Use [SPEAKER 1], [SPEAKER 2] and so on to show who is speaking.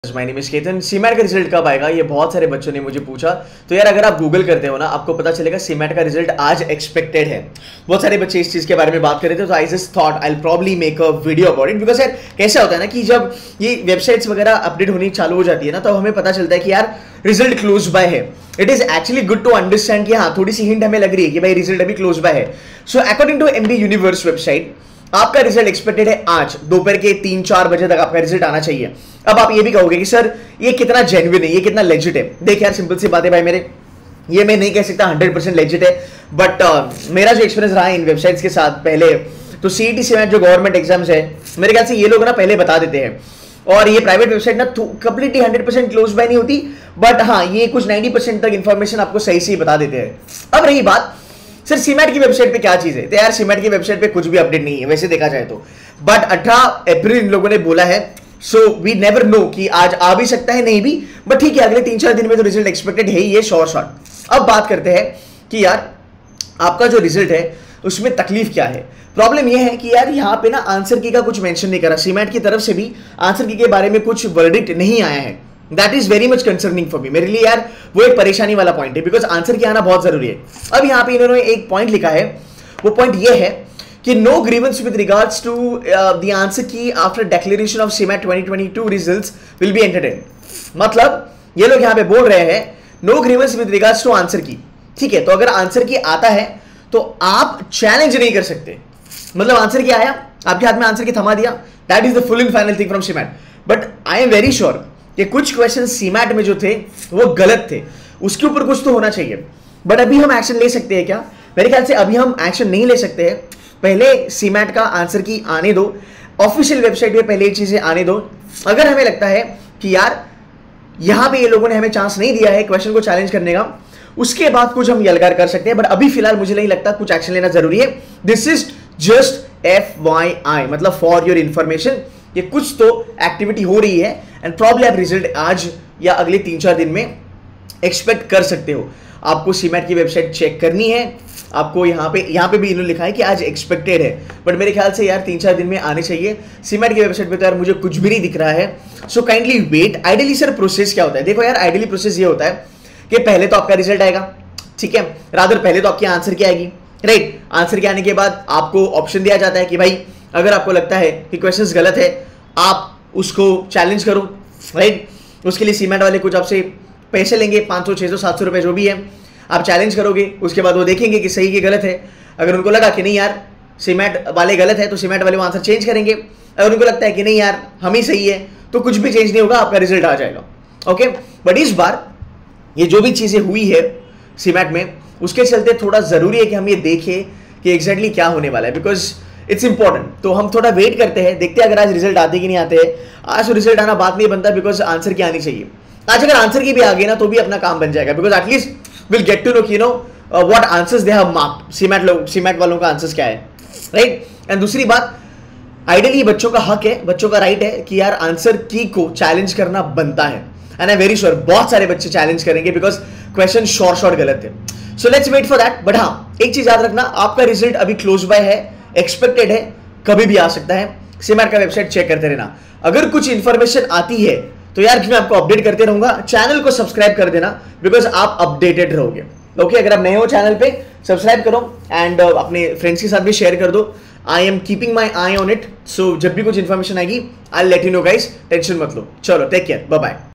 [SPEAKER 1] My name is Ketan. CMAT का result कब आएगा, ये बहुत सारे बच्चों ने मुझे पूछा। तो यार अगर आप गूगल करते हो ना, आपको पता चलेगा सीमैट का रिजल्ट आज एक्सपेक्टेड है। बहुत सारे बच्चे इस चीज के बारे में बात कर रहे थे, तो I just thought I probably make a video about it. Because यार कैसा होता है ना कि जब ये वेबसाइट्स वगैरह अपडेट होनी चालू हो जाती है ना, तो हमें पता चलता है कि यार रिजल्ट क्लोज बाय है। It is actually good to understand कि हाँ, थोड़ी सी हिंट हमें लग रही है कि भाई रिजल्ट अभी क्लोज बाय है। So according to MB Universe website, आपका रिजल्ट एक्सपेक्टेड है आज दोपहर के 3-4 बजे तक आपका रिजल्ट आना चाहिए। अब आप ये भी कहोगे कि सर ये कितना जेन्युइन है, ये कितना लेजिट है। देख यार सिंपल सी बात है भाई मेरे, ये मैं नहीं कह सकता 100% लेजिट है, बट मेरा जो एक्सपीरियंस रहा है इन वेबसाइट्स के साथ पहले, तो सीईटी सीमैट जो गवर्नमेंट एग्जाम्स है, मेरे ख्याल से ये लोग ना पहले बता देते हैं। और ये प्राइवेट वेबसाइट ना कंप्लीटली 100% क्लोज बाय नहीं होती, बट हाँ ये कुछ 90% तक इन्फॉर्मेशन आपको सही से बता देते हैं। अब रही बात सर सीमैट की वेबसाइट पे क्या चीज है, तो यार सीमैट की वेबसाइट पे कुछ भी अपडेट नहीं है वैसे देखा जाए तो, बट 18 अप्रैल इन लोगों ने बोला है। सो वी नेवर नो कि आज आ भी सकता है नहीं भी, बट ठीक है अगले 3-4 दिन में तो रिजल्ट एक्सपेक्टेड है ही, ये शॉर्ट। अब बात करते हैं कि यार आपका जो रिजल्ट है उसमें तकलीफ क्या है। प्रॉब्लम यह है कि यार यहाँ पे ना आंसर की का कुछ मेंशन नहीं करा, सीमैट की तरफ से भी आंसर की के बारे में कुछ वर्डिक्ट नहीं आया है। That is very much concerning for me, मेरे लिए यार वो एक परेशानी वाला पॉइंट है, बिकॉज आंसर की आना बहुत जरूरी है। अब यहाँ पे इन्होंने एक पॉइंट लिखा है, वो पॉइंट ये है कि no grievance with regards to the answer key after declaration of CMAT 2022 results will be entertain. मतलब ये लोग यहाँ पे बोल रहे हैं no grievance with regards to answer key. ठीक है, तो अगर आंसर की आता है तो आप चैलेंज नहीं कर सकते। मतलब आंसर की आया, आपके हाथ में आंसर की थमा दिया, that is the full and final thing from CMAT. But I am very sure कि कुछ क्वेश्चन सीमैट में जो थे वो गलत थे, उसके ऊपर कुछ तो होना चाहिए। बट अभी हम एक्शन ले सकते हैं क्या? मेरे ख्याल से अभी हम एक्शन नहीं ले सकते हैं। पहले सीमैट का आंसर की आने दो, ऑफिशियल वेबसाइट पे पहले ये चीजें आने दो। अगर हमें लगता है कि यार यहां पे ये लोगों ने हमें चांस नहीं दिया है क्वेश्चन को चैलेंज करने का, उसके बाद कुछ हम यलगार कर सकते हैं। बट अभी फिलहाल मुझे नहीं लगता कुछ एक्शन लेना जरूरी है। दिस इज जस्ट FYI, मतलब फॉर योर इंफॉर्मेशन, ये कुछ तो एक्टिविटी हो रही है एंड प्रॉब्लम आप रिजल्ट आज या अगले 3-4 दिन में एक्सपेक्ट कर सकते हो। आपको सीमैट की वेबसाइट चेक करनी है, आपको यहाँ पे भी इन्होंने लिखा है कि आज एक्सपेक्टेड है, बट मेरे ख्याल से यार 3-4 दिन में आने चाहिए। सीमैट की वेबसाइट पे तो यार मुझे कुछ भी नहीं दिख रहा है, so kindly wait. Ideally sir process क्या होता है, देखो यार आइडियली प्रोसेस ये होता है कि पहले तो आपका रिजल्ट आएगा, ठीक है, रादर पहले तो आपकी आंसर की आएगी, राइट। आंसर के आने के बाद आपको ऑप्शन दिया जाता है कि भाई अगर आपको लगता है कि क्वेश्चंस गलत है आप उसको चैलेंज करो, राइट। उसके लिए सीमैट वाले कुछ आपसे पैसे लेंगे, 500, 600, 700 रुपए जो भी है, आप चैलेंज करोगे। उसके बाद वो देखेंगे कि सही कि गलत है। अगर उनको लगा कि नहीं यार सीमैट वाले गलत है, तो सीमैट वाले वो आंसर चेंज करेंगे। अगर उनको लगता है कि नहीं यार हम ही सही है, तो कुछ भी चेंज नहीं होगा, आपका रिजल्ट आ जाएगा। ओके, बट इस बार ये जो भी चीजें हुई है सीमैट में, उसके चलते थोड़ा जरूरी है कि हम ये देखें कि एग्जैक्टली क्या होने वाला है, बिकॉज इट्स इंपॉर्टेंट। तो हम थोड़ा वेट करते हैं, देखते हैं अगर आज रिजल्ट आते कि नहीं आते हैं। आज तो रिजल्ट आना बात नहीं बनता, बिकॉज आंसर की आनी चाहिए। आज अगर आंसर की भी आ गई ना तो भी अपना काम बन जाएगा, because at least will get to know कि know what answers they have marked. CMAT वालों का आंसर्स क्या है, राइट। एंड दूसरी बात, आइडियली बच्चों का हक है, बच्चों का राइट है कि यार आंसर की को चैलेंज करना बनता है। And I am very sure बहुत सारे बच्चे चैलेंज करेंगे, बिकॉज क्वेश्चन शॉर्ट गलत है। So let's wait for that. But हाँ, एक चीज याद रखना, आपका रिजल्ट अभी क्लोज बाय है, एक्सपेक्टेड है, कभी भी आ सकता है। सीमैट का वेबसाइट चेक करते रहना। अगर कुछ इंफॉर्मेशन आती है तो यार मैं आपको अपडेट करते रहूंगा। चैनल को सब्सक्राइब कर देना, बिकॉज आप अपडेटेड रहोगे। ओके, अगर आप नए हो चैनल पे सब्सक्राइब करो एंड अपने फ्रेंड्स के साथ भी शेयर कर दो। I am keeping my eye on it, so जब भी कुछ इंफॉर्मेशन आएगी I let you know guys, tension मत लो। चलो टेक केयर, बाय बाय।